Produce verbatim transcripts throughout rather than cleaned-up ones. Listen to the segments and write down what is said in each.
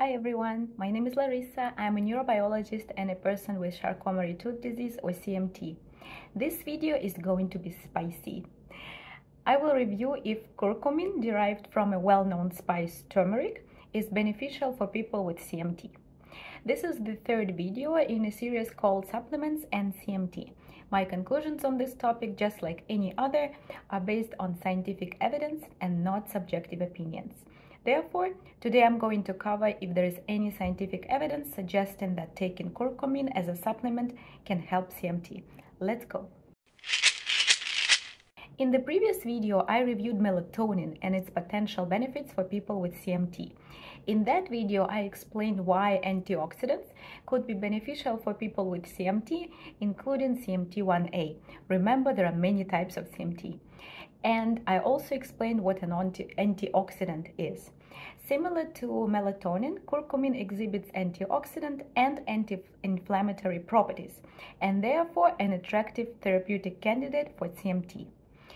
Hi everyone, my name is Larissa. I'm a neurobiologist and a person with Charcot-Marie-Tooth disease or C M T. This video is going to be spicy. I will review if curcumin, derived from a well-known spice turmeric, is beneficial for people with C M T. This is the third video in a series called Supplements and C M T. My conclusions on this topic, just like any other, are based on scientific evidence and not subjective opinions. Therefore, today I'm going to cover if there is any scientific evidence suggesting that taking curcumin as a supplement can help C M T. Let's go. In the previous video, I reviewed melatonin and its potential benefits for people with C M T. In that video, I explained why antioxidants could be beneficial for people with C M T, including C M T one A. Remember, there are many types of C M T. And I also explained what an anti antioxidant is. Similar to melatonin, curcumin exhibits antioxidant and anti-inflammatory properties, and therefore an attractive therapeutic candidate for C M T.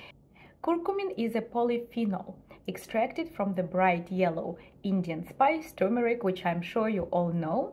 Curcumin is a polyphenol extracted from the bright yellow Indian spice turmeric, which I'm sure you all know,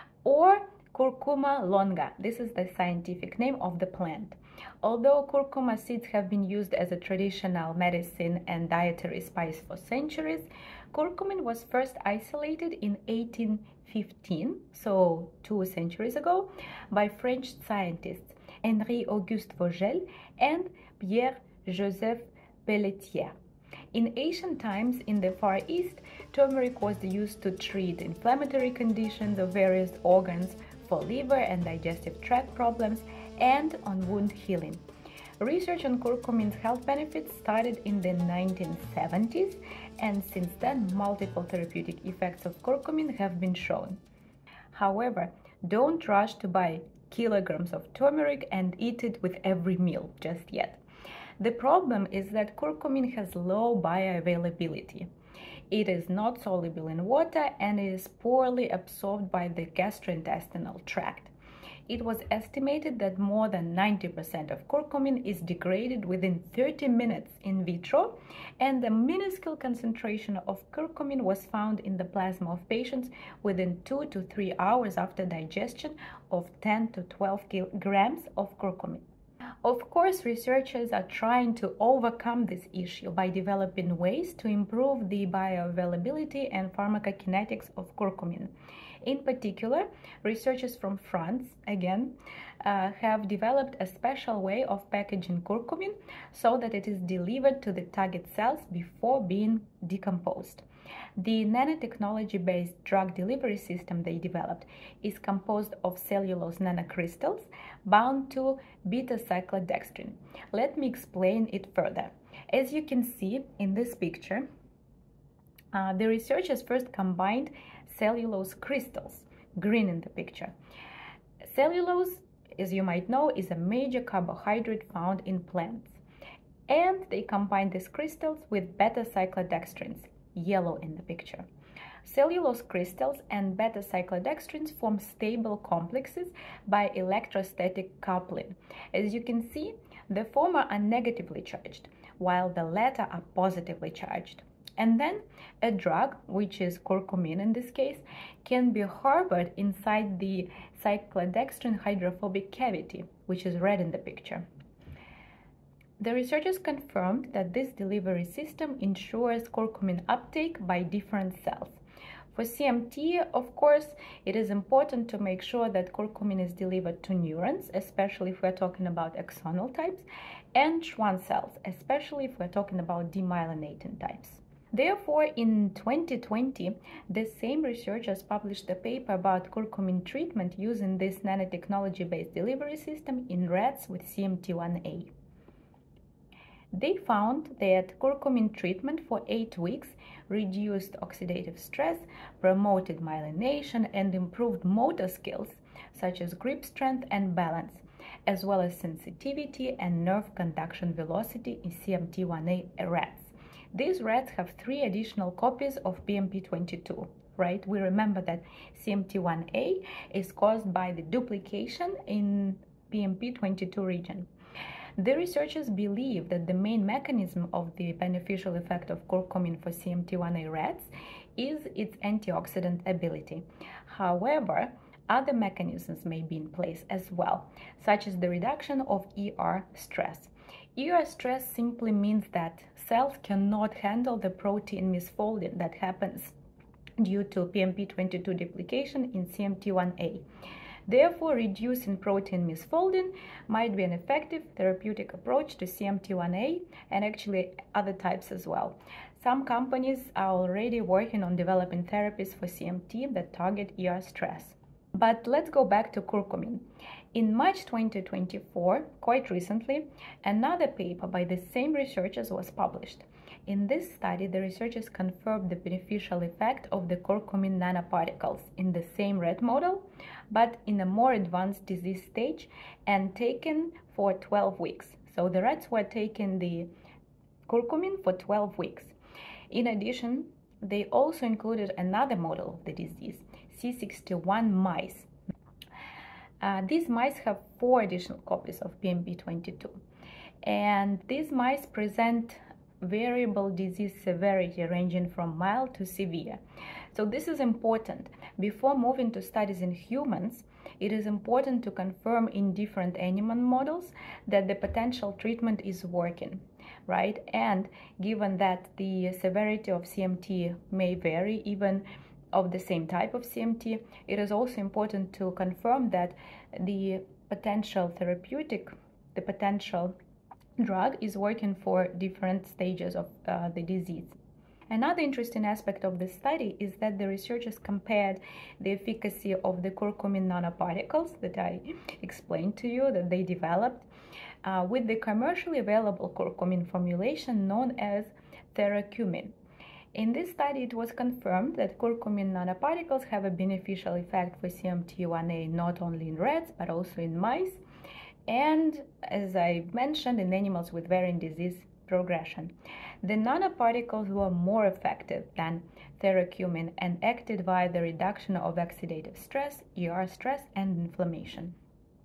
or Curcuma longa. This is the scientific name of the plant. Although curcuma seeds have been used as a traditional medicine and dietary spice for centuries, curcumin was first isolated in eighteen fifteen, so two centuries ago, by French scientists Henri-Auguste Vogel and Pierre-Joseph Pelletier. In ancient times in the Far East, turmeric was used to treat inflammatory conditions of various organs, for liver and digestive tract problems, and on wound healing. Research on curcumin's health benefits started in the nineteen seventies, and since then multiple therapeutic effects of curcumin have been shown. However, don't rush to buy kilograms of turmeric and eat it with every meal just yet. The problem is that curcumin has low bioavailability. It is not soluble in water and is poorly absorbed by the gastrointestinal tract. It was estimated that more than ninety percent of curcumin is degraded within thirty minutes in vitro, and a minuscule concentration of curcumin was found in the plasma of patients within two to three hours after digestion of ten to twelve grams of curcumin. Of course, researchers are trying to overcome this issue by developing ways to improve the bioavailability and pharmacokinetics of curcumin. In particular, researchers from France, again, uh, have developed a special way of packaging curcumin so that it is delivered to the target cells before being decomposed. The nanotechnology-based drug delivery system they developed is composed of cellulose nanocrystals bound to beta-cyclodextrin. Let me explain it further. As you can see in this picture, uh, the researchers first combined cellulose crystals, green in the picture. Cellulose, as you might know, is a major carbohydrate found in plants. And they combined these crystals with beta-cyclodextrins, yellow in the picture. Cellulose crystals and beta-cyclodextrins form stable complexes by electrostatic coupling. As you can see, the former are negatively charged, while the latter are positively charged. And then a drug, which is curcumin in this case, can be harbored inside the cyclodextrin hydrophobic cavity, which is red in the picture. The researchers confirmed that this delivery system ensures curcumin uptake by different cells. For C M T, of course, it is important to make sure that curcumin is delivered to neurons, especially if we're talking about axonal types, and Schwann cells, especially if we're talking about demyelinating types. Therefore, in twenty twenty, the same researchers published a paper about curcumin treatment using this nanotechnology-based delivery system in rats with C M T one A. They found that curcumin treatment for eight weeks reduced oxidative stress, promoted myelination, and improved motor skills such as grip strength and balance, as well as sensitivity and nerve conduction velocity in C M T one A rats. These rats have three additional copies of P M P twenty-two, right? We remember that C M T one A is caused by the duplication in P M P twenty-two region. The researchers believe that the main mechanism of the beneficial effect of curcumin for C M T one A rats is its antioxidant ability. However, other mechanisms may be in place as well, such as the reduction of E R stress. E R stress simply means that cells cannot handle the protein misfolding that happens due to P M P twenty-two duplication in C M T one A. Therefore, reducing protein misfolding might be an effective therapeutic approach to C M T one A and actually other types as well. Some companies are already working on developing therapies for C M T that target E R stress. But let's go back to curcumin. In March twenty twenty-four, quite recently, another paper by the same researchers was published. In this study, the researchers confirmed the beneficial effect of the curcumin nanoparticles in the same rat model, but in a more advanced disease stage and taken for twelve weeks. So the rats were taking the curcumin for twelve weeks. In addition, they also included another model of the disease, C sixty-one mice. Uh, these mice have four additional copies of P M P twenty-two, and these mice present variable disease severity ranging from mild to severe. So this is important. Before moving to studies in humans, it is important to confirm in different animal models that the potential treatment is working, right? And given that the severity of C M T may vary even of the same type of C M T, it is also important to confirm that the potential therapeutic, the potential drug is working for different stages of uh, the disease. Another interesting aspect of this study is that the researchers compared the efficacy of the curcumin nanoparticles that I explained to you that they developed uh, with the commercially available curcumin formulation known as theracumin. In this study, it was confirmed that curcumin nanoparticles have a beneficial effect for C M T one A not only in rats but also in mice, and as I mentioned, in animals with varying disease progression. The nanoparticles were more effective than theracumin and acted via the reduction of oxidative stress, E R stress, and inflammation.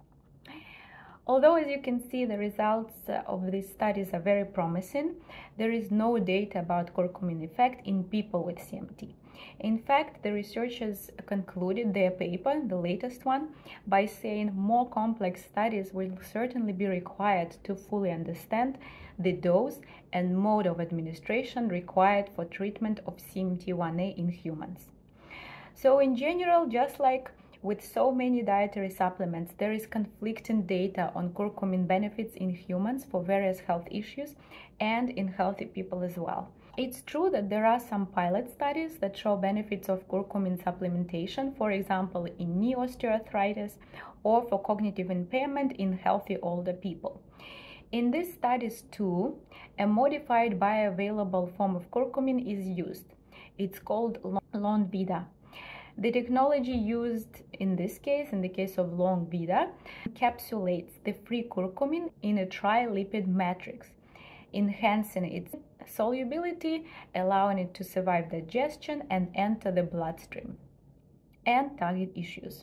Although, as you can see, the results of these studies are very promising, there is no data about curcumin effect in people with C M T. In fact, the researchers concluded their paper, the latest one, by saying more complex studies will certainly be required to fully understand the dose and mode of administration required for treatment of C M T one A in humans. So in general, just like with so many dietary supplements, there is conflicting data on curcumin benefits in humans for various health issues and in healthy people as well. It's true that there are some pilot studies that show benefits of curcumin supplementation, for example, in knee osteoarthritis or for cognitive impairment in healthy older people. In these studies too, a modified bioavailable form of curcumin is used. It's called Longvida. The technology used in this case, in the case of Longvida, encapsulates the free curcumin in a trilipid matrix, enhancing its solubility, allowing it to survive digestion and enter the bloodstream and target issues.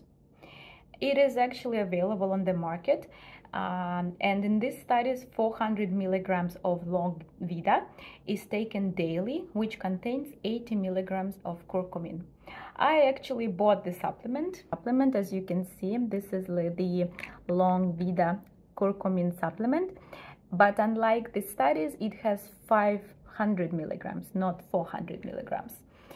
It is actually available on the market, um, and in these studies, four hundred milligrams of Longvida is taken daily, which contains eighty milligrams of curcumin. I actually bought the supplement. Supplement, as you can see, this is the Longvida curcumin supplement. But unlike the studies, it has five hundred milligrams, not four hundred milligrams.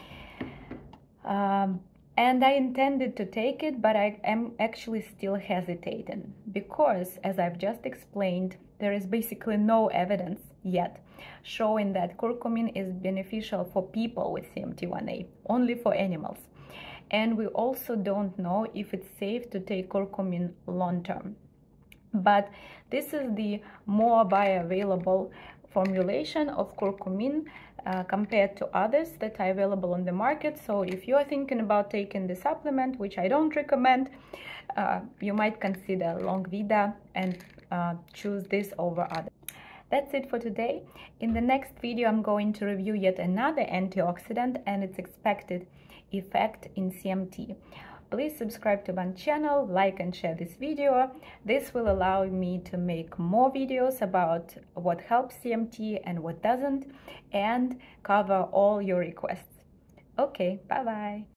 Um, and I intended to take it, but I am actually still hesitating because, as I've just explained, there is basically no evidence yet showing that curcumin is beneficial for people with C M T one A, only for animals. And we also don't know if it's safe to take curcumin long term. But this is the more bioavailable formulation of curcumin uh, compared to others that are available on the market. So if you are thinking about taking the supplement, which I don't recommend, uh, you might consider Longvida and uh, choose this over others. That's it for today. In the next video, I'm going to review yet another antioxidant and its expected effect in C M T. Please subscribe to my channel, like and share this video. This will allow me to make more videos about what helps C M T and what doesn't, and cover all your requests. Okay, bye bye.